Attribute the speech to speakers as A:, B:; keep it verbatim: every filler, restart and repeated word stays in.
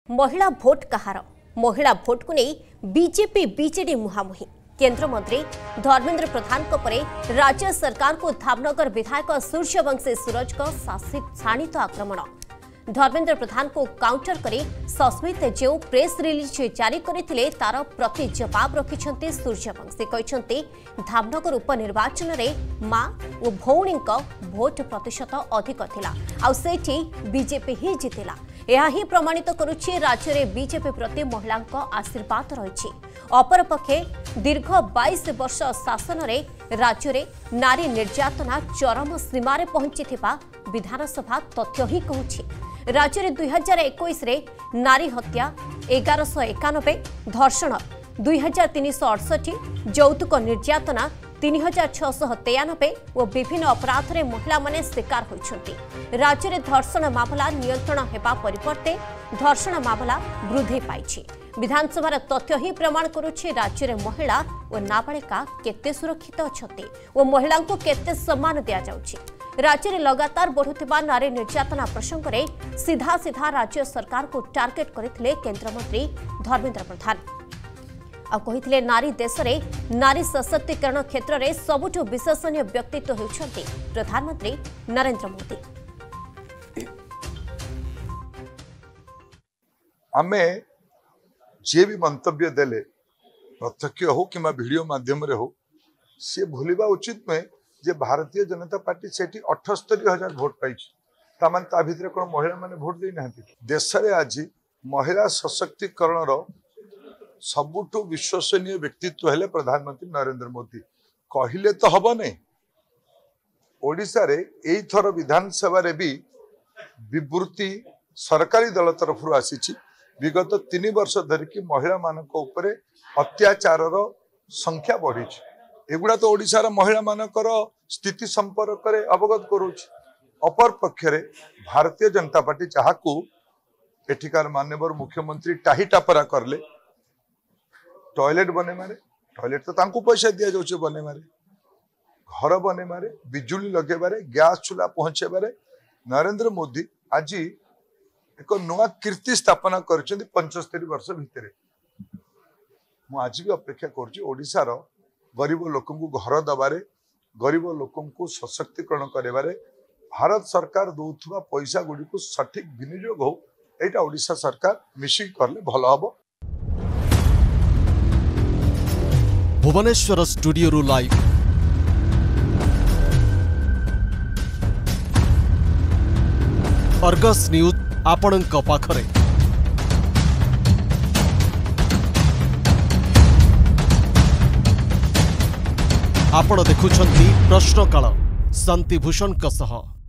A: महिला भोट कहार महिला भोट को नहीं बीजेपी बीजेडी मुहांमुही केंद्र मंत्री धर्मेंद्र प्रधान को परे राज्य सरकार को धामनगर विधायक सूर्यवंशी सूरज को शाणित आक्रमण धर्मेंद्र प्रधान को काउंटर करी सस्मित जो प्रेस रिलीज जारी करते तार प्रति जवाब रखिंट सूर्यवंशी कहते धामनगर उपनिर्वाचन में मां और भौणी भोट प्रतिशत अधिक थिला आउ सेठी बीजेपी ही जितिला यह ही प्रमाणित करुछि राज्य में बीजेपी प्रति महिला आशीर्वाद रही अपरपक्षे दीर्घ बाईस वर्ष शासन में राज्य में नारी निर्यातना चरम सीमार पहुंची विधानसभा तथ्य ही कहूछि राज्य में दुई हजार इक्कीस नारी हत्या एगारश एकानबे धर्षण दुई हजार तीन सौ अड़सठ यौतुक निर्यातना तीन हजार छःश तेयानबे और विभिन्न अपराध में महिला माने शिकार होइछन्ति राज्य में धर्षण मामला नियंत्रण हेबा परिवर्ते धर्षण मामला वृद्धि पाइछि विधानसभा तथ्य ही प्रमाण करुछि राज्य में महिला और नाबालिका केते सुरक्षित अछन्ति और महिला को केते सम्मान दिया जाउछि राज्य में लगातार बढ़ुथिबा नारी निर्यातना प्रसंग में सीधा सीधा राज्य सरकार को टार्गेट करथिले केंद्र मंत्री धर्मेंद्र प्रधान आ कहिथिले नारी देश में नारी सशक्तिकरण क्षेत्र में सबुठु विश्वसनीय व्यक्तित्व हेउछन्ति प्रधानमंत्री नरेंद्र मोदी।
B: आमे जे भी मंतव्य देले प्रत्यक्ष हो कि वीडियो माध्यम रे हो से भूलिबा उचित में जे भारतीय जनता पार्टी सेठी अठस्तरी हजार भोट पाई तामान ता भितर कोन महिला माने भोट दे नाहंती देश रे आज महिला सशक्तिकरण रो सबुठु विश्वसनीय व्यक्तित्व हेले प्रधानमंत्री नरेंद्र मोदी कहले तो हब नहीं ओडिशा रे एई थर विधानसभा रे भी विवृत्ति सरकारी दल तरफ आसी विगत तीन वर्ष धरिकी महिला मानक उपरे अत्याचार संख्या बढ़ी एगुड़ा तो ओडिशा रा महिला मानकर स्थिति संपर्क रे अवगत करूछि अपर पक्षरे भारतीय जनता पार्टी जहाकू एठिकार माननीय मुख्यमंत्री टाही टापरा करले टॉयलेट बने मारे टॉयलेट तो तांकू पैसा दिया जाउछे बने मारे घर बने मारे बिजुली लगे बारे गैस चूल्हा पहुंचे बारे नरेंद्र मोदी आज एक नुआ कीर्ति स्थापना कर पंचस्तरी वर्ष भितर मु आज भी अपेक्षा करुच्ची ओडिशा रो गरीब लोक घर दबारे गरीब लोक सशक्तिकरण करेबारे भारत सरकार दौथुवा पैसा गुडी को सठिक विनियोग हो एटा ओडिशा सरकार मिशिक करले भलो हबो।
C: Bhubaneswar studio live Argus news आपणक पाखरे आपण देखुछंती प्रश्नकाल शांतिभूषण सह।